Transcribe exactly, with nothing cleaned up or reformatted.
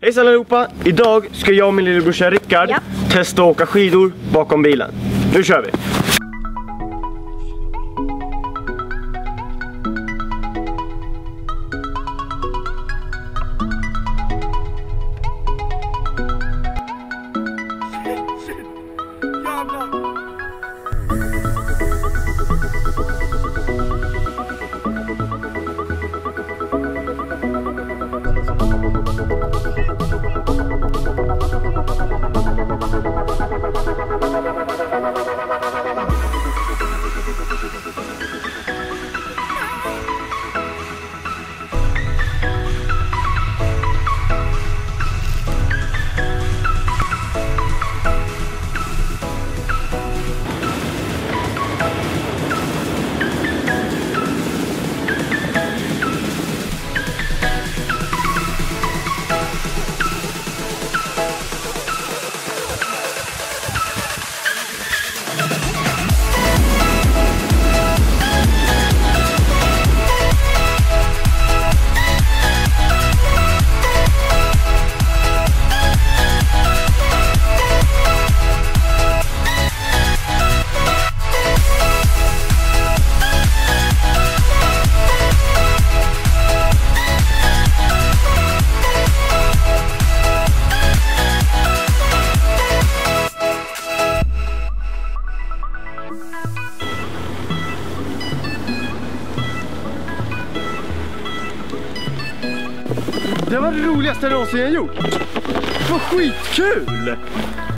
Hejsan allihopa! Idag ska jag och min lillebrorsa Rickard ja. testa att åka skidor bakom bilen. Nu kör vi! Det var det roligaste jag någonsin gjort. Det var skitkul!